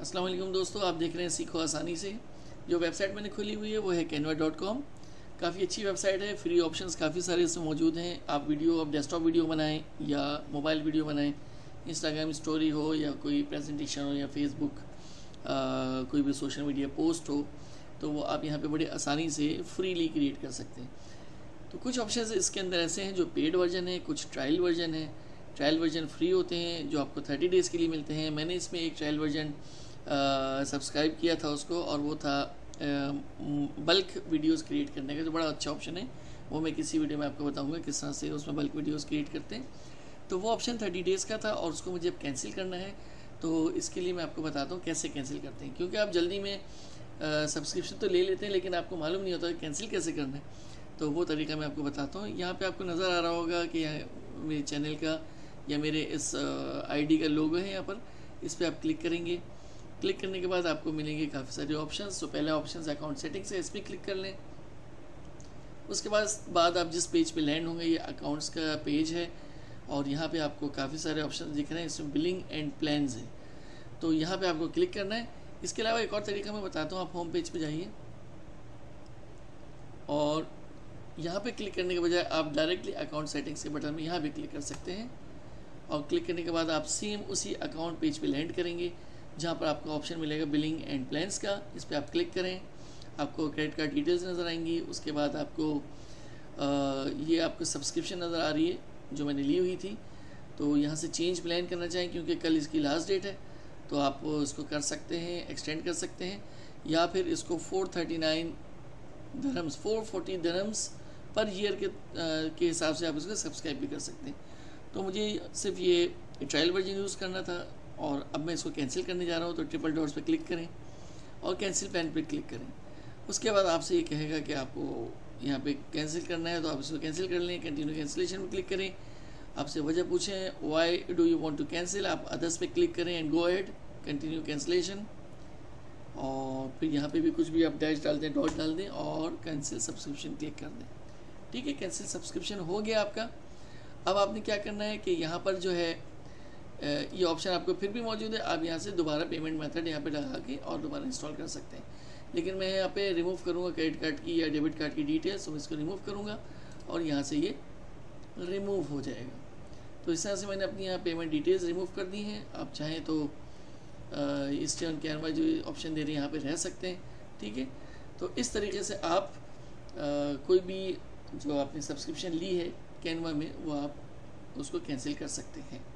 अस्सलाम वालेकुम दोस्तों, आप देख रहे हैं सीखो आसानी से। जो वेबसाइट मैंने खोली हुई है वो है canva.com। काफ़ी अच्छी वेबसाइट है, फ्री ऑप्शंस काफ़ी सारे इसमें मौजूद हैं। आप डेस्कटॉप वीडियो बनाएं या मोबाइल वीडियो बनाएं, इंस्टाग्राम स्टोरी हो या कोई प्रेजेंटेशन हो या फेसबुक कोई भी सोशल मीडिया पोस्ट हो, तो वो आप यहाँ पे बड़े आसानी से फ्रीली क्रिएट कर सकते हैं। तो कुछ ऑप्शंस इसके अंदर ऐसे हैं जो पेड वर्जन है, कुछ ट्रायल वर्जन है। ट्रायल वर्जन फ्री होते हैं जो आपको 30 डेज़ के लिए मिलते हैं। मैंने इसमें एक ट्रायल वर्जन सब्सक्राइब किया था उसको, और वो था बल्क वीडियोस क्रिएट करने का, जो बड़ा अच्छा ऑप्शन है। वो मैं किसी वीडियो में आपको बताऊंगा किस तरह से उसमें बल्क वीडियोस क्रिएट करते हैं। तो वो ऑप्शन 30 डेज़ का था और उसको मुझे अब कैंसिल करना है। तो इसके लिए मैं आपको बताता हूँ कैसे कैंसिल करते हैं, क्योंकि आप जल्दी में सब्सक्रिप्शन तो ले लेते हैं लेकिन आपको मालूम नहीं होता कि कैंसिल कैसे करना है। तो वो तरीका मैं आपको बताता हूँ। यहाँ पे आपको नज़र आ रहा होगा कि मेरे चैनल का या मेरे इस आईडी का लोगो है यहाँ पर। इस पर आप क्लिक करेंगे। क्लिक करने के बाद आपको मिलेंगे काफ़ी सारे ऑप्शंस। तो पहला ऑप्शन अकाउंट सेटिंग्स है, इस पर क्लिक कर लें। उसके बाद आप जिस पेज पे लैंड होंगे ये अकाउंट्स का पेज है, और यहाँ पे आपको काफ़ी सारे ऑप्शन दिख रहे हैं। इसमें बिलिंग एंड प्लान्स है, तो यहाँ पे आपको क्लिक करना है। इसके अलावा एक और तरीका मैं बताता हूँ। आप होम पेज पे जाइए और यहाँ पे क्लिक करने के बजाय आप डायरेक्टली अकाउंट सेटिंग्स के बटन में यहाँ पे क्लिक कर सकते हैं, और क्लिक करने के बाद आप सेम उसी अकाउंट पेज पे लैंड करेंगे जहाँ पर आपको ऑप्शन मिलेगा बिलिंग एंड प्लान्स का। इस पर आप क्लिक करें, आपको क्रेडिट कार्ड डिटेल्स नज़र आएंगी। उसके बाद आपको ये आपको सब्सक्रिप्शन नज़र आ रही है जो मैंने ली हुई थी। तो यहाँ से चेंज प्लान करना चाहें क्योंकि कल इसकी लास्ट डेट है, तो आप इसको कर सकते हैं, एक्सटेंड कर सकते हैं, या फिर इसको 440 दिरहम्स पर ईयर के हिसाब से आप इसको सब्सक्राइब भी कर सकते हैं। तो मुझे सिर्फ ये ट्रायल वर्जन यूज़ करना था, और अब मैं इसको कैंसिल करने जा रहा हूँ। तो ट्रिपल डॉट्स पे क्लिक करें और कैंसिल प्लान पे क्लिक करें। उसके बाद आपसे ये कहेगा कि आपको यहाँ पे कैंसिल करना है, तो आप इसको कैंसिल कर लें। कंटिन्यू कैंसिलेशन में क्लिक करें। आपसे वजह पूछें why do you want to cancel, आप अदर्स पे क्लिक करें and go ahead continue cancellation. और फिर यहाँ पे भी कुछ भी आप डैश डाल दें, डॉट डाल दें और कैंसिल सब्सक्रिप्शन क्लिक कर दें। ठीक है, कैंसिल सब्सक्रिप्शन हो गया आपका। अब आपने क्या करना है कि यहाँ पर जो है ये ऑप्शन आपको फिर भी मौजूद है। आप यहाँ से दोबारा पेमेंट मेथड यहाँ पे लगा के और दोबारा इंस्टॉल कर सकते हैं। लेकिन मैं यहाँ पे रिमूव करूँगा क्रेडिट कार्ड की या डेबिट कार्ड की डिटेल्स, तो मैं इसको रिमूव करूँगा और यहाँ से ये रिमूव हो जाएगा। तो इस तरह से मैंने अपनी यहाँ पेमेंट डिटेल्स रिमूव कर दी हैं। आप चाहें तो इस टर्न कैनवा जो ऑप्शन दे रहे हैं यहाँ पे रह सकते हैं। ठीक है, तो इस तरीके से आप कोई भी जो आपने सब्सक्रिप्शन ली है कैनवा में, वो आप उसको कैंसिल कर सकते हैं।